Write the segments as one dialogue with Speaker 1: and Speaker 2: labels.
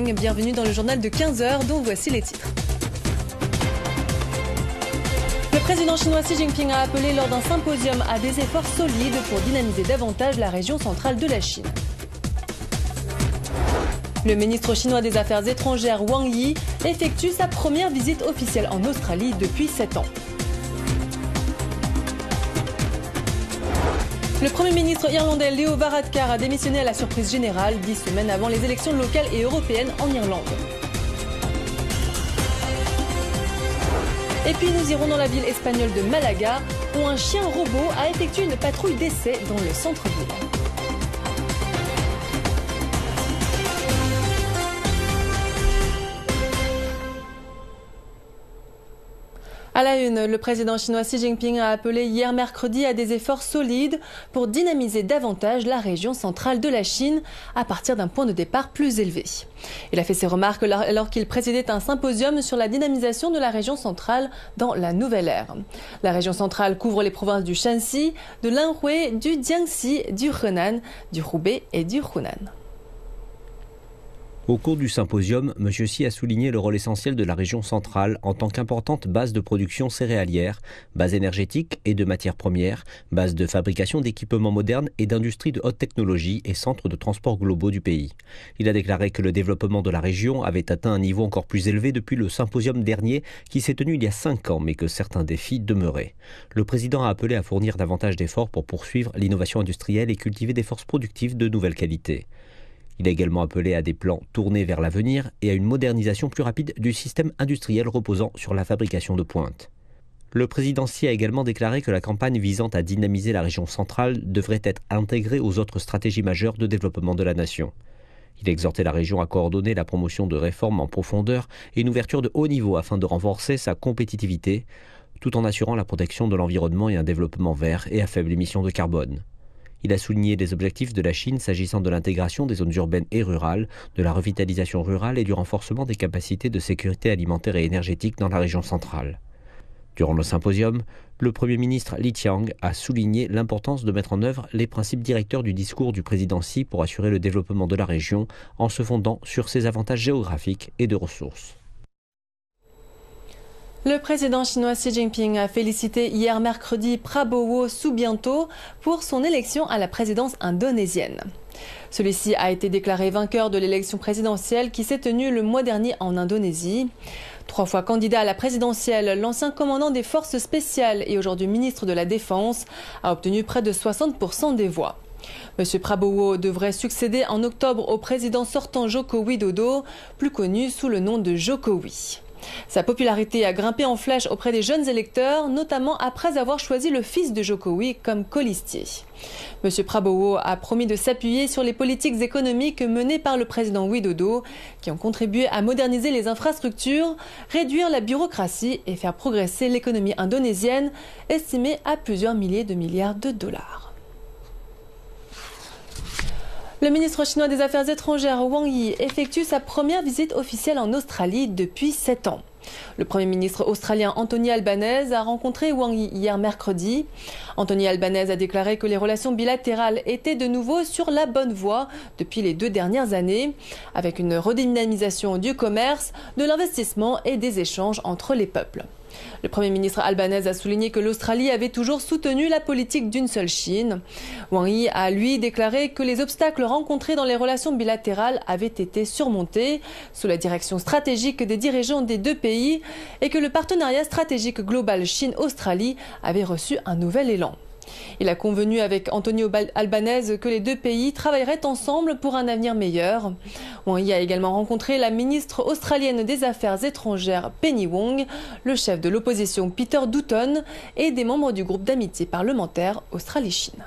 Speaker 1: Bienvenue dans le journal de 15h dont voici les titres. Le président chinois Xi Jinping a appelé lors d'un symposium à des efforts solides pour dynamiser davantage la région centrale de la Chine. Le ministre chinois des Affaires étrangères Wang Yi effectue sa première visite officielle en Australie depuis 7 ans. Le Premier ministre irlandais Leo Varadkar a démissionné à la surprise générale 10 semaines avant les élections locales et européennes en Irlande. Et puis nous irons dans la ville espagnole de Malaga où un chien robot a effectué une patrouille d'essai dans le centre-ville. À la une, le président chinois Xi Jinping a appelé hier mercredi à des efforts solides pour dynamiser davantage la région centrale de la Chine à partir d'un point de départ plus élevé. Il a fait ces remarques alors qu'il présidait un symposium sur la dynamisation de la région centrale dans la nouvelle ère. La région centrale couvre les provinces du Shanxi, de l'Anhui, du Jiangxi, du Henan, du Hubei et du Hunan.
Speaker 2: Au cours du symposium, M. Xi a souligné le rôle essentiel de la région centrale en tant qu'importante base de production céréalière, base énergétique et de matières premières, base de fabrication d'équipements modernes et d'industries de haute technologie et centre de transport globaux du pays. Il a déclaré que le développement de la région avait atteint un niveau encore plus élevé depuis le symposium dernier qui s'est tenu il y a 5 ans, mais que certains défis demeuraient. Le président a appelé à fournir davantage d'efforts pour poursuivre l'innovation industrielle et cultiver des forces productives de nouvelle qualité. Il a également appelé à des plans tournés vers l'avenir et à une modernisation plus rapide du système industriel reposant sur la fabrication de pointe. Le président Xi a également déclaré que la campagne visant à dynamiser la région centrale devrait être intégrée aux autres stratégies majeures de développement de la nation. Il a exhorté la région à coordonner la promotion de réformes en profondeur et une ouverture de haut niveau afin de renforcer sa compétitivité, tout en assurant la protection de l'environnement et un développement vert et à faible émission de carbone. Il a souligné les objectifs de la Chine s'agissant de l'intégration des zones urbaines et rurales, de la revitalisation rurale et du renforcement des capacités de sécurité alimentaire et énergétique dans la région centrale. Durant le symposium, le Premier ministre Li Qiang a souligné l'importance de mettre en œuvre les principes directeurs du discours du président Xi pour assurer le développement de la région en se fondant sur ses avantages géographiques et de ressources.
Speaker 1: Le président chinois Xi Jinping a félicité hier mercredi Prabowo Subianto pour son élection à la présidence indonésienne. Celui-ci a été déclaré vainqueur de l'élection présidentielle qui s'est tenue le mois dernier en Indonésie. 3 fois candidat à la présidentielle, l'ancien commandant des forces spéciales et aujourd'hui ministre de la Défense a obtenu près de 60% des voix. M. Prabowo devrait succéder en octobre au président sortant Joko Widodo, plus connu sous le nom de Jokowi. Sa popularité a grimpé en flèche auprès des jeunes électeurs, notamment après avoir choisi le fils de Jokowi comme colistier. M. Prabowo a promis de s'appuyer sur les politiques économiques menées par le président Widodo, qui ont contribué à moderniser les infrastructures, réduire la bureaucratie et faire progresser l'économie indonésienne, estimée à plusieurs milliers de milliards de dollars. Le ministre chinois des Affaires étrangères Wang Yi effectue sa première visite officielle en Australie depuis 7 ans. Le Premier ministre australien Anthony Albanese a rencontré Wang Yi hier mercredi. Anthony Albanese a déclaré que les relations bilatérales étaient de nouveau sur la bonne voie depuis les 2 dernières années, avec une redynamisation du commerce, de l'investissement et des échanges entre les peuples. Le Premier ministre albanese a souligné que l'Australie avait toujours soutenu la politique d'une seule Chine. Wang Yi a, lui, déclaré que les obstacles rencontrés dans les relations bilatérales avaient été surmontés sous la direction stratégique des dirigeants des 2 pays et que le partenariat stratégique global Chine-Australie avait reçu un nouvel élan. Il a convenu avec Antonio Albanese que les 2 pays travailleraient ensemble pour un avenir meilleur. Wang Yi a également rencontré la ministre australienne des Affaires étrangères Penny Wong, le chef de l'opposition Peter Dutton et des membres du groupe d'amitié parlementaire Australie-Chine.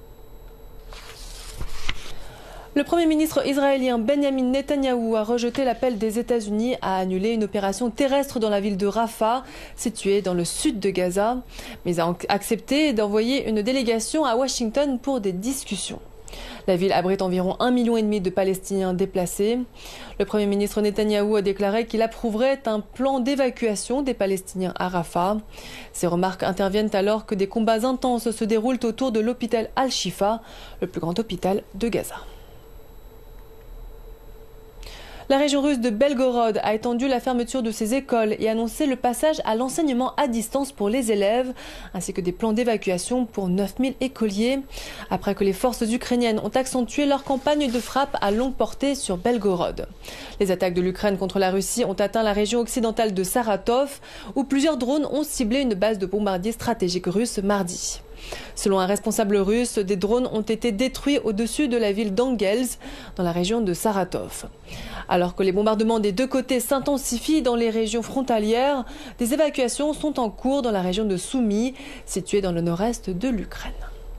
Speaker 1: Le Premier ministre israélien Benjamin Netanyahou a rejeté l'appel des États-Unis à annuler une opération terrestre dans la ville de Rafah, située dans le sud de Gaza, mais a accepté d'envoyer une délégation à Washington pour des discussions. La ville abrite environ 1,5 million de Palestiniens déplacés. Le Premier ministre Netanyahou a déclaré qu'il approuverait un plan d'évacuation des Palestiniens à Rafah. Ces remarques interviennent alors que des combats intenses se déroulent autour de l'hôpital Al-Shifa, le plus grand hôpital de Gaza. La région russe de Belgorod a étendu la fermeture de ses écoles et annoncé le passage à l'enseignement à distance pour les élèves, ainsi que des plans d'évacuation pour 9000 écoliers, après que les forces ukrainiennes ont accentué leur campagne de frappe à longue portée sur Belgorod. Les attaques de l'Ukraine contre la Russie ont atteint la région occidentale de Saratov, où plusieurs drones ont ciblé une base de bombardiers stratégiques russes mardi. Selon un responsable russe, des drones ont été détruits au-dessus de la ville d'Angels, dans la région de Saratov. Alors que les bombardements des deux côtés s'intensifient dans les régions frontalières, des évacuations sont en cours dans la région de Soumy, située dans le nord-est de l'Ukraine.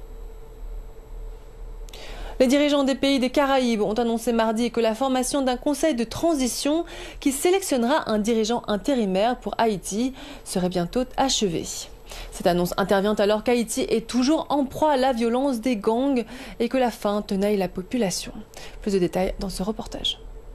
Speaker 1: Les dirigeants des pays des Caraïbes ont annoncé mardi que la formation d'un conseil de transition qui sélectionnera un dirigeant intérimaire pour Haïti serait bientôt achevée. Cette annonce intervient alors qu'Haïti est toujours en proie à la violence des gangs et que la faim tenaille la population. Plus de détails dans ce reportage.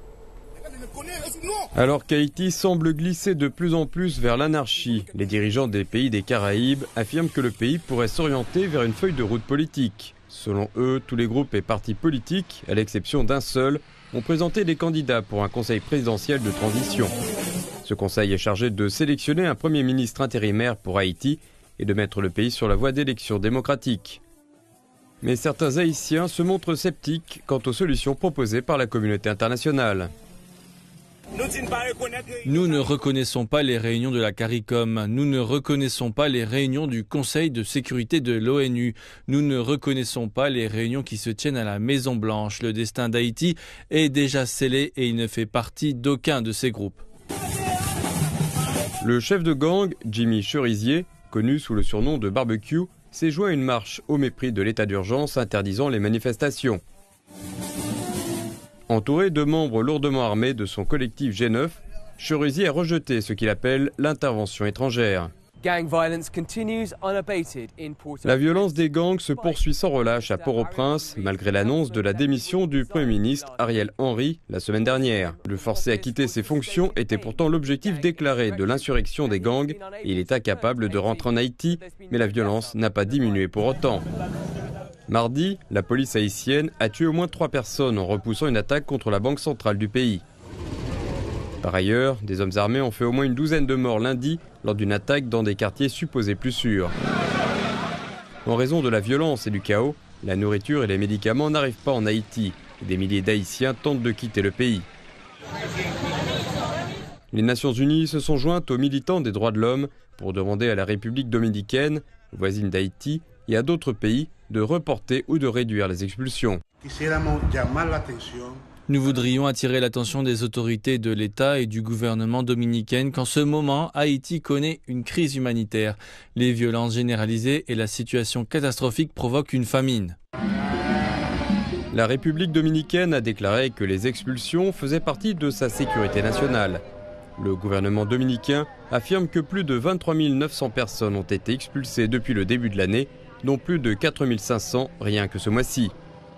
Speaker 3: Alors qu'Haïti semble glisser de plus en plus vers l'anarchie, les dirigeants des pays des Caraïbes affirment que le pays pourrait s'orienter vers une feuille de route politique. Selon eux, tous les groupes et partis politiques, à l'exception d'un seul, ont présenté des candidats pour un conseil présidentiel de transition. Ce conseil est chargé de sélectionner un premier ministre intérimaire pour Haïti et de mettre le pays sur la voie d'élections démocratiques. Mais certains Haïtiens se montrent sceptiques quant aux solutions proposées par la communauté internationale.
Speaker 4: Nous ne reconnaissons pas les réunions de la CARICOM, nous ne reconnaissons pas les réunions du Conseil de sécurité de l'ONU, nous ne reconnaissons pas les réunions qui se tiennent à la Maison Blanche. Le destin d'Haïti est déjà scellé et il ne fait partie d'aucun de ces groupes.
Speaker 3: Le chef de gang, Jimmy Cerisier, connu sous le surnom de Barbecue, s'est joint à une marche au mépris de l'état d'urgence interdisant les manifestations. Entouré de membres lourdement armés de son collectif G9, Cerisier a rejeté ce qu'il appelle l'intervention étrangère. La violence des gangs se poursuit sans relâche à Port-au-Prince, malgré l'annonce de la démission du Premier ministre Ariel Henry la semaine dernière. Le forcer à quitter ses fonctions était pourtant l'objectif déclaré de l'insurrection des gangs. Il est incapable de rentrer en Haïti, mais la violence n'a pas diminué pour autant. Mardi, la police haïtienne a tué au moins 3 personnes en repoussant une attaque contre la banque centrale du pays. Par ailleurs, des hommes armés ont fait au moins une douzaine de morts lundi lors d'une attaque dans des quartiers supposés plus sûrs. En raison de la violence et du chaos, la nourriture et les médicaments n'arrivent pas en Haïti. Des milliers d'Haïtiens tentent de quitter le pays. Les Nations Unies se sont jointes aux militants des droits de l'homme pour demander à la République dominicaine, voisine d'Haïti, et à d'autres pays de reporter ou de réduire les expulsions.
Speaker 4: Nous voudrions attirer l'attention des autorités de l'État et du gouvernement dominicain qu'en ce moment, Haïti connaît une crise humanitaire. Les violences généralisées et la situation catastrophique provoquent une famine.
Speaker 3: La République dominicaine a déclaré que les expulsions faisaient partie de sa sécurité nationale. Le gouvernement dominicain affirme que plus de 23 900 personnes ont été expulsées depuis le début de l'année, dont plus de 4 500 rien que ce mois-ci.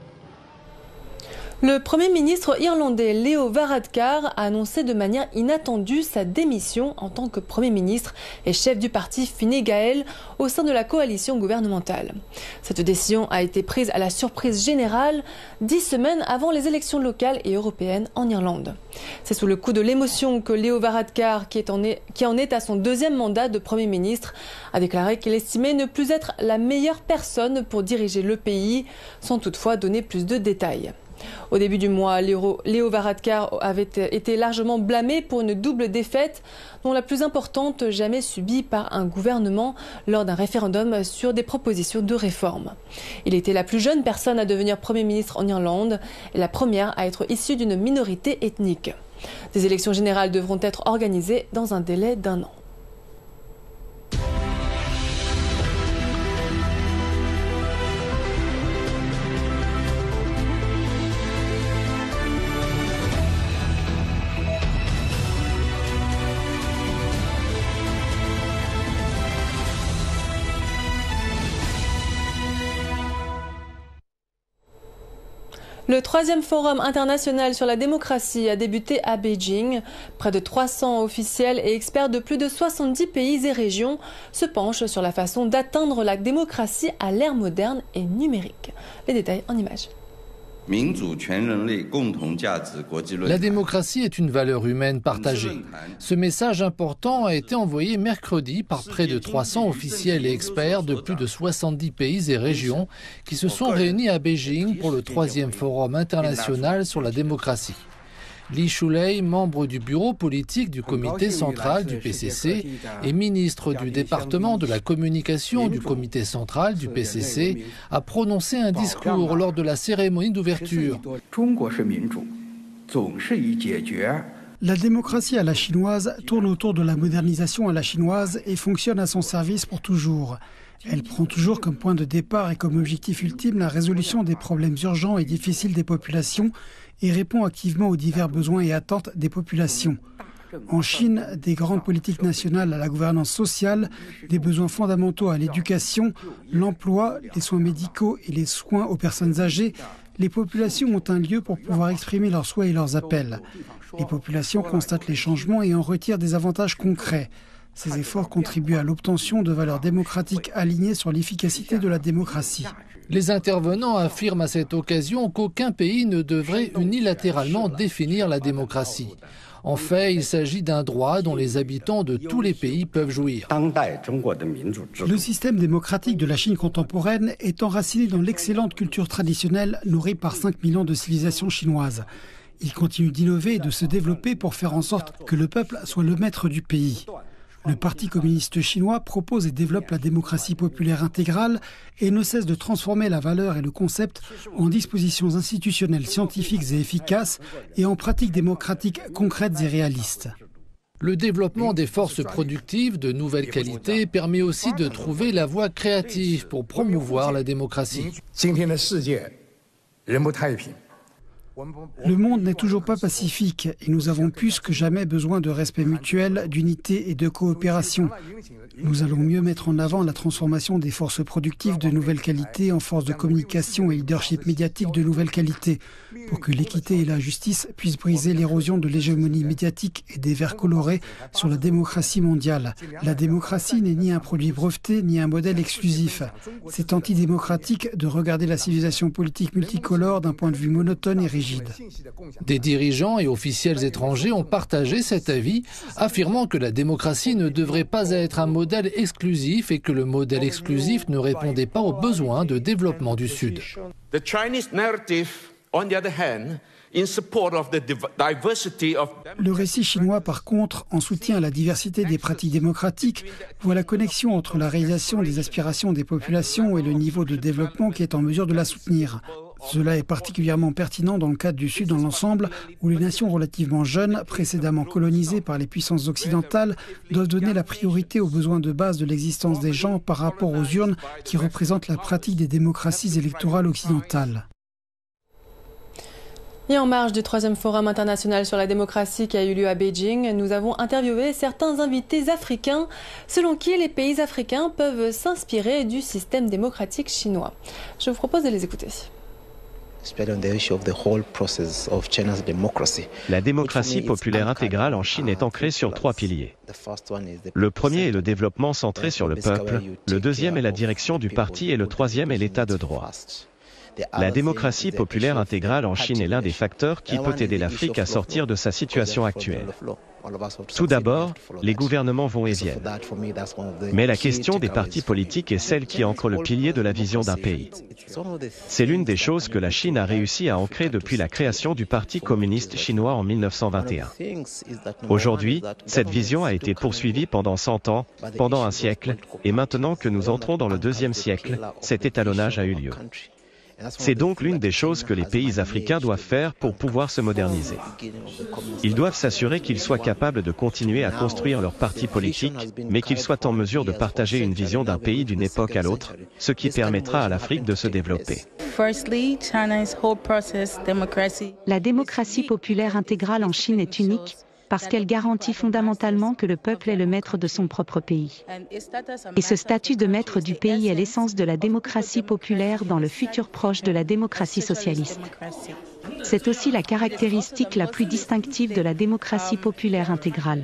Speaker 1: Le Premier ministre irlandais Leo Varadkar a annoncé de manière inattendue sa démission en tant que Premier ministre et chef du parti Fine Gael au sein de la coalition gouvernementale. Cette décision a été prise à la surprise générale 10 semaines avant les élections locales et européennes en Irlande. C'est sous le coup de l'émotion que Leo Varadkar, qui en est à son 2e mandat de Premier ministre, a déclaré qu'il estimait ne plus être la meilleure personne pour diriger le pays, sans toutefois donner plus de détails. Au début du mois, Leo Varadkar avait été largement blâmé pour une double défaite, dont la plus importante jamais subie par un gouvernement lors d'un référendum sur des propositions de réforme. Il était la plus jeune personne à devenir Premier ministre en Irlande et la première à être issue d'une minorité ethnique. Des élections générales devront être organisées dans un délai d'1 an. Le 3e Forum international sur la démocratie a débuté à Beijing. Près de 300 officiels et experts de plus de 70 pays et régions se penchent sur la façon d'atteindre la démocratie à l'ère moderne et numérique. Les détails en images.
Speaker 5: La démocratie est une valeur humaine partagée. Ce message important a été envoyé mercredi par près de 300 officiels et experts de plus de 70 pays et régions qui se sont réunis à Beijing pour le 3e Forum international sur la démocratie. Li Shulei, membre du bureau politique du comité central du PCC et ministre du département de la communication du comité central du PCC, a prononcé un discours lors de la cérémonie d'ouverture.
Speaker 6: La démocratie à la chinoise tourne autour de la modernisation à la chinoise et fonctionne à son service pour toujours. Elle prend toujours comme point de départ et comme objectif ultime la résolution des problèmes urgents et difficiles des populations et répond activement aux divers besoins et attentes des populations. En Chine, des grandes politiques nationales à la gouvernance sociale, des besoins fondamentaux à l'éducation, l'emploi, les soins médicaux et les soins aux personnes âgées, les populations ont un lieu pour pouvoir exprimer leurs souhaits et leurs appels. Les populations constatent les changements et en retirent des avantages concrets. Ces efforts contribuent à l'obtention de valeurs démocratiques alignées sur l'efficacité de la démocratie.
Speaker 5: Les intervenants affirment à cette occasion qu'aucun pays ne devrait unilatéralement définir la démocratie. En fait, il s'agit d'un droit dont les habitants de tous les pays peuvent jouir.
Speaker 6: Le système démocratique de la Chine contemporaine est enraciné dans l'excellente culture traditionnelle nourrie par 5000 ans de civilisation chinoise. Il continue d'innover et de se développer pour faire en sorte que le peuple soit le maître du pays. Le Parti communiste chinois propose et développe la démocratie populaire intégrale et ne cesse de transformer la valeur et le concept en dispositions institutionnelles scientifiques et efficaces et en pratiques démocratiques concrètes et réalistes.
Speaker 5: Le développement des forces productives de nouvelle qualité permet aussi de trouver la voie créative pour promouvoir la démocratie.
Speaker 6: Le monde n'est toujours pas pacifique et nous avons plus que jamais besoin de respect mutuel, d'unité et de coopération. Nous allons mieux mettre en avant la transformation des forces productives de nouvelle qualité en forces de communication et leadership médiatique de nouvelle qualité, pour que l'équité et la justice puissent briser l'érosion de l'hégémonie médiatique et des verres colorés sur la démocratie mondiale. La démocratie n'est ni un produit breveté ni un modèle exclusif. C'est antidémocratique de regarder la civilisation politique multicolore d'un point de vue monotone et rigide.
Speaker 5: Des dirigeants et officiels étrangers ont partagé cet avis, affirmant que la démocratie ne devrait pas être un modèle exclusif et que le modèle exclusif ne répondait pas aux besoins de développement du Sud.
Speaker 6: Le récit chinois, par contre, en soutien à la diversité des pratiques démocratiques, voit la connexion entre la réalisation des aspirations des populations et le niveau de développement qui est en mesure de la soutenir. Cela est particulièrement pertinent dans le cadre du Sud dans l'ensemble, où les nations relativement jeunes, précédemment colonisées par les puissances occidentales, doivent donner la priorité aux besoins de base de l'existence des gens par rapport aux urnes qui représentent la pratique des démocraties électorales occidentales.
Speaker 1: Et en marge du 3e Forum international sur la démocratie qui a eu lieu à Beijing, nous avons interviewé certains invités africains, selon qui les pays africains peuvent s'inspirer du système démocratique chinois. Je vous propose de les écouter.
Speaker 7: La démocratie populaire intégrale en Chine est ancrée sur 3 piliers. Le premier est le développement centré sur le peuple, le deuxième est la direction du parti et le troisième est l'état de droit. La démocratie populaire intégrale en Chine est l'un des facteurs qui peut aider l'Afrique à sortir de sa situation actuelle. Tout d'abord, les gouvernements vont et viennent. Mais la question des partis politiques est celle qui ancre le pilier de la vision d'un pays. C'est l'une des choses que la Chine a réussi à ancrer depuis la création du Parti communiste chinois en 1921. Aujourd'hui, cette vision a été poursuivie pendant 100 ans, pendant un siècle, et maintenant que nous entrons dans le 2e siècle, cet étalonnage a eu lieu. C'est donc l'une des choses que les pays africains doivent faire pour pouvoir se moderniser. Ils doivent s'assurer qu'ils soient capables de continuer à construire leur parti politique, mais qu'ils soient en mesure de partager une vision d'un pays d'une époque à l'autre, ce qui permettra à l'Afrique de se développer.
Speaker 8: La démocratie populaire intégrale en Chine est unique, parce qu'elle garantit fondamentalement que le peuple est le maître de son propre pays. Et ce statut de maître du pays est l'essence de la démocratie populaire dans le futur proche de la démocratie socialiste. C'est aussi la caractéristique la plus distinctive de la démocratie populaire intégrale.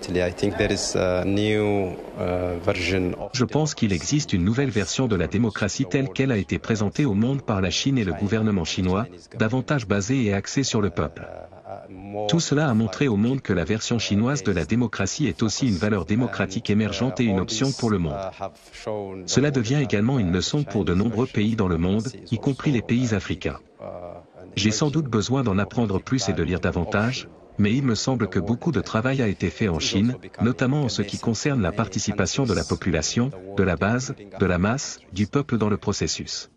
Speaker 7: Je pense qu'il existe une nouvelle version de la démocratie telle qu'elle a été présentée au monde par la Chine et le gouvernement chinois, davantage basée et axée sur le peuple. Tout cela a montré au monde que la version chinoise de la démocratie est aussi une valeur démocratique émergente et une option pour le monde. Cela devient également une leçon pour de nombreux pays dans le monde, y compris les pays africains. J'ai sans doute besoin d'en apprendre plus et de lire davantage, mais il me semble que beaucoup de travail a été fait en Chine, notamment en ce qui concerne la participation de la population, de la base, de la masse, du peuple dans le processus.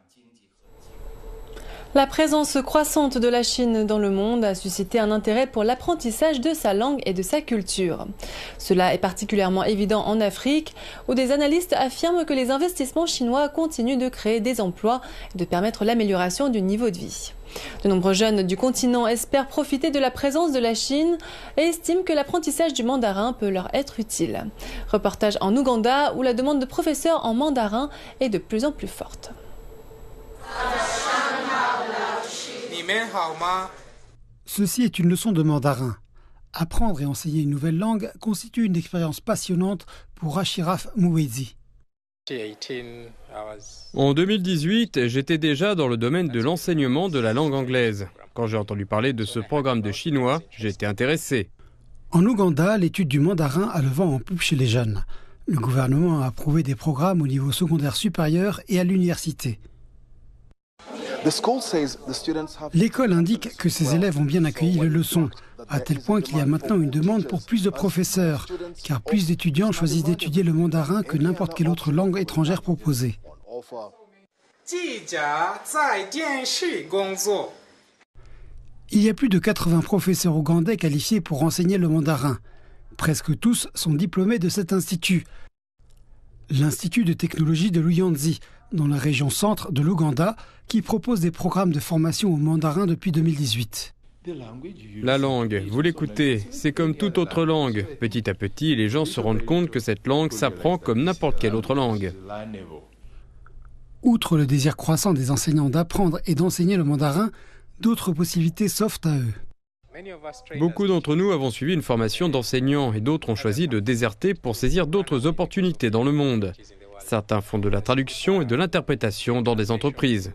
Speaker 1: La présence croissante de la Chine dans le monde a suscité un intérêt pour l'apprentissage de sa langue et de sa culture. Cela est particulièrement évident en Afrique, où des analystes affirment que les investissements chinois continuent de créer des emplois et de permettre l'amélioration du niveau de vie. De nombreux jeunes du continent espèrent profiter de la présence de la Chine et estiment que l'apprentissage du mandarin peut leur être utile. Reportage en Ouganda, où la demande de professeurs en mandarin est de plus en plus forte.
Speaker 6: Ceci est une leçon de mandarin. Apprendre et enseigner une nouvelle langue constitue une expérience passionnante pour Ashiraf Mouezi.
Speaker 3: En 2018, j'étais déjà dans le domaine de l'enseignement de la langue anglaise. Quand j'ai entendu parler de ce programme de chinois, j'ai été intéressé.
Speaker 6: En Ouganda, l'étude du mandarin a le vent en poupe chez les jeunes. Le gouvernement a approuvé des programmes au niveau secondaire supérieur et à l'université. L'école indique que ses élèves ont bien accueilli les leçons, à tel point qu'il y a maintenant une demande pour plus de professeurs, car plus d'étudiants choisissent d'étudier le mandarin que n'importe quelle autre langue étrangère proposée. Il y a plus de 80 professeurs ougandais qualifiés pour enseigner le mandarin. Presque tous sont diplômés de cet institut. L'Institut de technologie de l'Uyanzi, dans la région centre de l'Ouganda, qui propose des programmes de formation au mandarin depuis 2018.
Speaker 3: La langue, vous l'écoutez, c'est comme toute autre langue. Petit à petit, les gens se rendent compte que cette langue s'apprend comme n'importe quelle autre langue.
Speaker 6: Outre le désir croissant des enseignants d'apprendre et d'enseigner le mandarin, d'autres possibilités s'offrent à eux.
Speaker 3: Beaucoup d'entre nous avons suivi une formation d'enseignants et d'autres ont choisi de déserter pour saisir d'autres opportunités dans le monde. Certains font de la traduction et de l'interprétation dans des entreprises.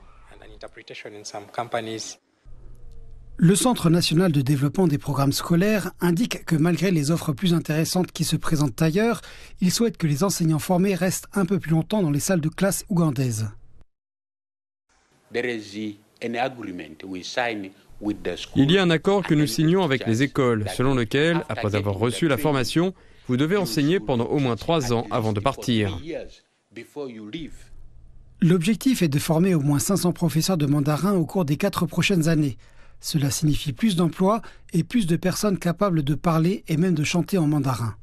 Speaker 6: Le Centre national de développement des programmes scolaires indique que malgré les offres plus intéressantes qui se présentent ailleurs, il souhaite que les enseignants formés restent un peu plus longtemps dans les salles de classe ougandaises.
Speaker 3: Il y a un accord que nous signons avec les écoles, selon lequel, après avoir reçu la formation, vous devez enseigner pendant au moins 3 ans avant de partir.
Speaker 6: L'objectif est de former au moins 500 professeurs de mandarin au cours des 4 prochaines années. Cela signifie plus d'emplois et plus de personnes capables de parler et même de chanter en mandarin.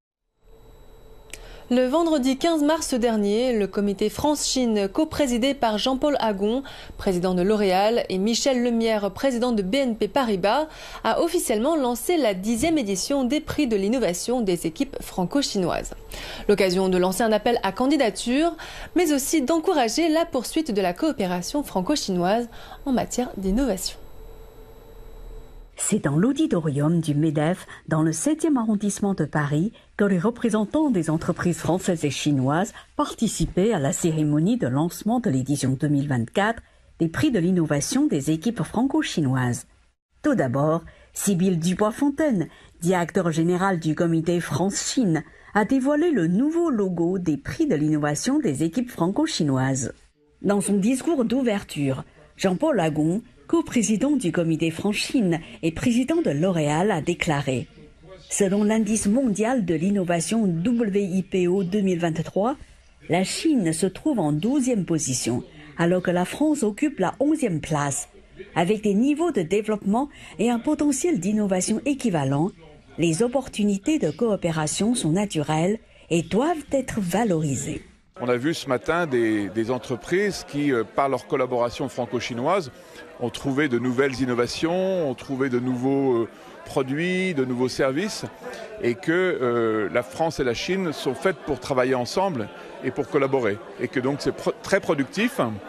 Speaker 1: Le vendredi 15 mars dernier, le comité France-Chine, coprésidé par Jean-Paul Agon, président de L'Oréal, et Michel Lemierre, président de BNP Paribas, a officiellement lancé la 10e édition des prix de l'innovation des équipes franco-chinoises. L'occasion de lancer un appel à candidature, mais aussi d'encourager la poursuite de la coopération franco-chinoise en matière d'innovation.
Speaker 9: C'est dans l'auditorium du MEDEF, dans le 7e arrondissement de Paris, que les représentants des entreprises françaises et chinoises participaient à la cérémonie de lancement de l'édition 2024 des prix de l'innovation des équipes franco-chinoises. Tout d'abord, Sybille Dubois-Fontaine, directeur général du comité France-Chine, a dévoilé le nouveau logo des prix de l'innovation des équipes franco-chinoises. Dans son discours d'ouverture, Jean-Paul Agon, co-président du comité France-Chine et président de L'Oréal, a déclaré « Selon l'indice mondial de l'innovation WIPO 2023, la Chine se trouve en 12e position, alors que la France occupe la 11e place. Avec des niveaux de développement et un potentiel d'innovation équivalent, les opportunités de coopération sont naturelles et doivent être valorisées. »
Speaker 10: On a vu ce matin des entreprises qui, par leur collaboration franco-chinoise, ont trouvé de nouvelles innovations, ont trouvé de nouveaux produits, de nouveaux services, et que la France et la Chine sont faites pour travailler ensemble et pour collaborer. Et que donc c'est très productif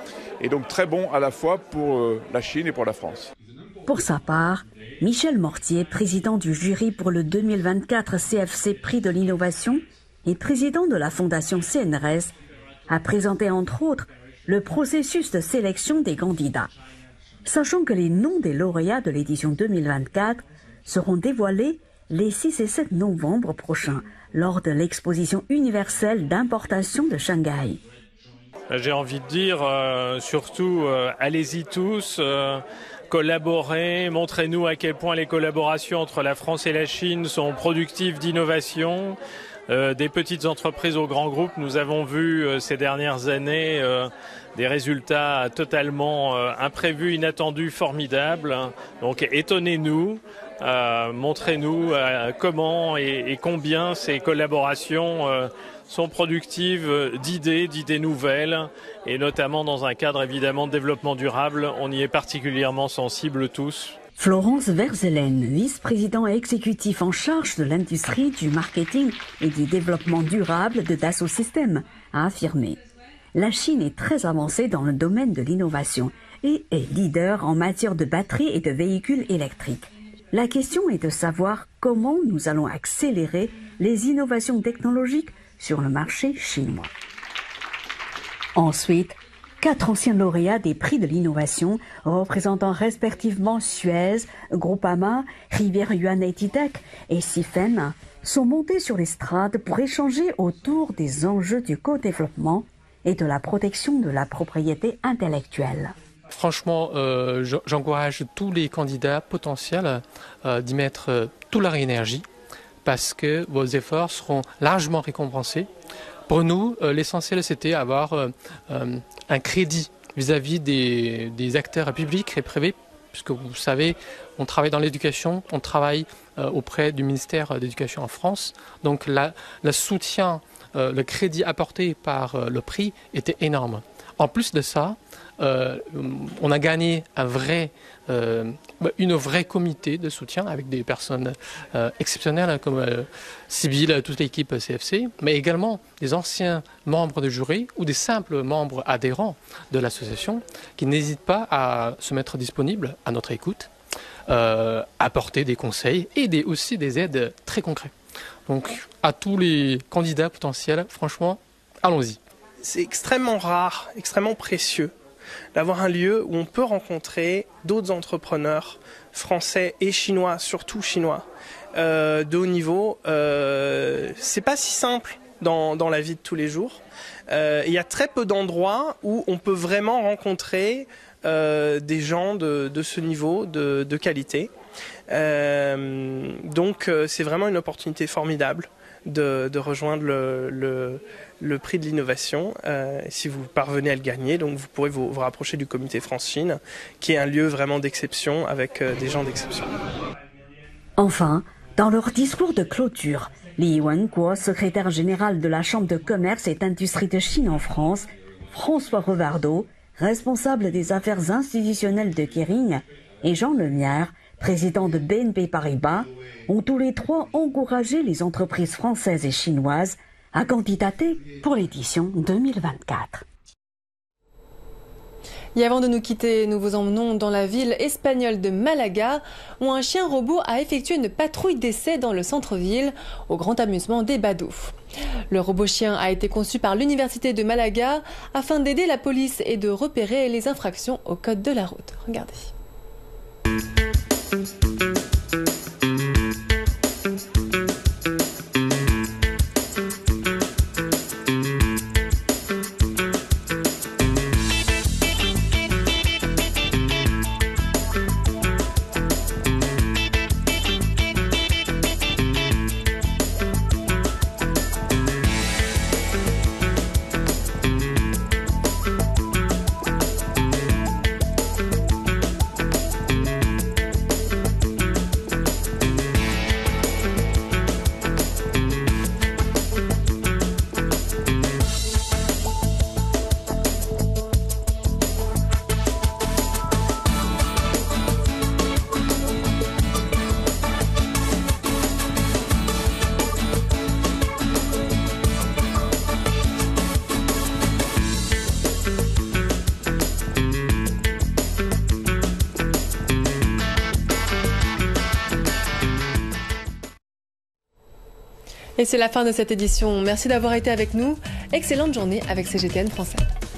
Speaker 10: et donc très bon à la fois pour la Chine et pour la France.
Speaker 9: Pour sa part, Michel Mortier, président du jury pour le 2024 CFC Prix de l'innovation et président de la fondation CNRS, a présenté entre autres le processus de sélection des candidats. Sachant que les noms des lauréats de l'édition 2024 seront dévoilés les 6 et 7 novembre prochains lors de l'exposition universelle d'importation de Shanghai.
Speaker 11: J'ai envie de dire surtout allez-y tous, collaborez, montrez-nous à quel point les collaborations entre la France et la Chine sont productives d'innovation. Des petites entreprises aux grands groupes, nous avons vu ces dernières années des résultats totalement imprévus, inattendus, formidables. Donc étonnez-nous, montrez-nous comment et combien ces collaborations sont productives d'idées nouvelles, et notamment dans un cadre évidemment de développement durable. On y est particulièrement sensibles tous.
Speaker 9: Florence Verzelen, vice-président exécutif en charge de l'industrie, du marketing et du développement durable de Dassault Systèmes, a affirmé: la Chine est très avancée dans le domaine de l'innovation et est leader en matière de batteries et de véhicules électriques. La question est de savoir comment nous allons accélérer les innovations technologiques sur le marché chinois. Ensuite, 4 anciens lauréats des prix de l'innovation, représentant respectivement Suez, Groupama, Rivière Yuan-Tech et Sifen, sont montés sur l'estrade pour échanger autour des enjeux du co-développement et de la protection de la propriété intellectuelle.
Speaker 12: Franchement, j'encourage tous les candidats potentiels d'y mettre toute leur énergie, parce que vos efforts seront largement récompensés. Pour nous, l'essentiel, c'était avoir un crédit vis-à-vis des acteurs publics et privés, puisque vous savez, on travaille dans l'éducation, on travaille auprès du ministère de l'Éducation en France. Donc le soutien, le crédit apporté par le prix était énorme. En plus de ça, on a gagné une vraie comité de soutien avec des personnes exceptionnelles comme Sybille, toute l'équipe CFC, mais également des anciens membres de jury ou des simples membres adhérents de l'association qui n'hésitent pas à se mettre disponibles à notre écoute, apporter des conseils et aussi des aides très concrètes. Donc à tous les candidats potentiels, franchement, allons-y.
Speaker 13: C'est extrêmement rare, extrêmement précieux d'avoir un lieu où on peut rencontrer d'autres entrepreneurs français et chinois, surtout chinois, de haut niveau. C'est pas si simple dans la vie de tous les jours. Il y a très peu d'endroits où on peut vraiment rencontrer des gens de ce niveau de qualité. Donc c'est vraiment une opportunité formidable de rejoindre le prix de l'innovation. Si vous parvenez à le gagner, donc vous pourrez vous rapprocher du comité France-Chine, qui est un lieu vraiment d'exception avec des gens d'exception.
Speaker 9: Enfin, dans leur discours de clôture, Li Wenguo, secrétaire général de la Chambre de commerce et d'industrie de Chine en France, François Revardo, responsable des affaires institutionnelles de Kering, et Jean Lemierre, président de BNP Paribas, ont tous les trois encouragé les entreprises françaises et chinoises à candidater pour l'édition 2024.
Speaker 1: Et avant de nous quitter, nous vous emmenons dans la ville espagnole de Malaga, où un chien robot a effectué une patrouille d'essai dans le centre-ville, au grand amusement des Badauds. Le robot chien a été conçu par l'Université de Malaga afin d'aider la police et de repérer les infractions au code de la route. Regardez. Et c'est la fin de cette édition. Merci d'avoir été avec nous. Excellente journée avec CGTN Français.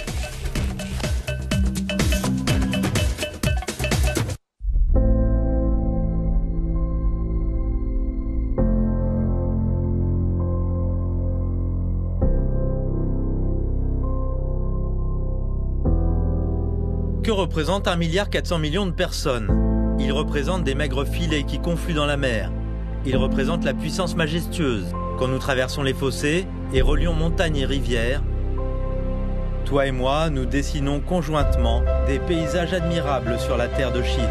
Speaker 14: Que représente 1,4 milliard de personnes? Il représente des maigres filets qui confluent dans la mer. Il représente la puissance majestueuse quand nous traversons les fossés et relions montagnes et rivières. Toi et moi, nous dessinons conjointement des paysages admirables sur la terre de Chine.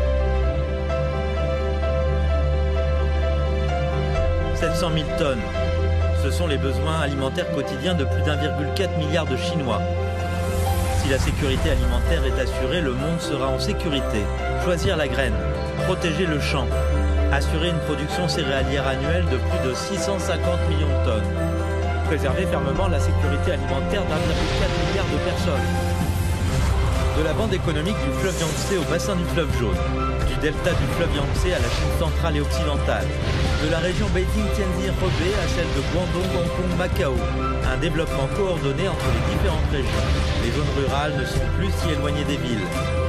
Speaker 14: 700 000 tonnes, ce sont les besoins alimentaires quotidiens de plus d'1,4 milliard de Chinois. Si la sécurité alimentaire est assurée, le monde sera en sécurité. Choisir la graine, protéger le champ, assurer une production céréalière annuelle de plus de 650 millions de tonnes. Préserver fermement la sécurité alimentaire d'1,4 milliard de personnes. De la bande économique du fleuve Yangtze au bassin du fleuve Jaune, du delta du fleuve Yangtze à la Chine centrale et occidentale, de la région Beijing-Tianjin-Hebei à celle de Guangdong, Hong Kong, Macao. Un développement coordonné entre les différentes régions. Les zones rurales ne sont plus si éloignées des villes.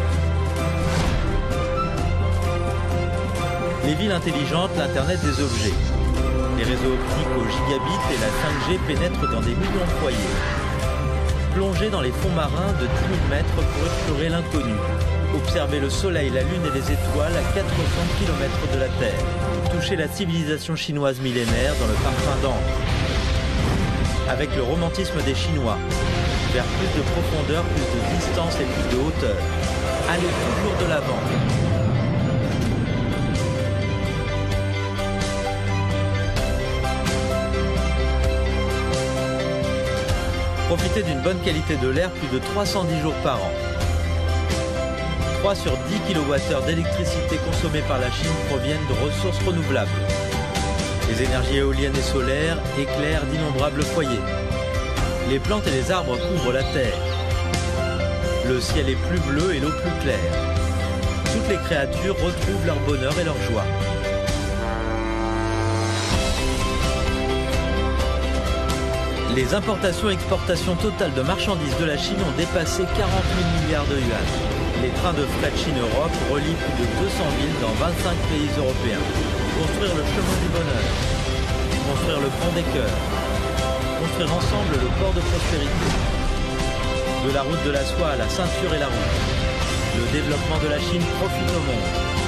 Speaker 14: Les villes intelligentes, l'Internet des objets. Les réseaux optiques au gigabit et la 5G pénètrent dans des millions de foyers. Plonger dans les fonds marins de 10 000 mètres pour explorer l'inconnu. Observer le soleil, la lune et les étoiles à 400 km de la Terre. Toucher la civilisation chinoise millénaire dans le parfum d'encre. Avec le romantisme des Chinois, vers plus de profondeur, plus de distance et plus de hauteur. Allez toujours de l'avant. Profitez d'une bonne qualité de l'air plus de 310 jours par an. 3 sur 10 kWh d'électricité consommée par la Chine proviennent de ressources renouvelables. Les énergies éoliennes et solaires éclairent d'innombrables foyers. Les plantes et les arbres couvrent la terre. Le ciel est plus bleu et l'eau plus claire. Toutes les créatures retrouvent leur bonheur et leur joie. Les importations et exportations totales de marchandises de la Chine ont dépassé 40 000 milliards de yuans. Les trains de fret Chine-Europe relient plus de 200 villes dans 25 pays européens. Construire le chemin du bonheur, construire le pont des cœurs, construire ensemble le port de prospérité. De la route de la soie à la ceinture et la route, le développement de la Chine profite au monde.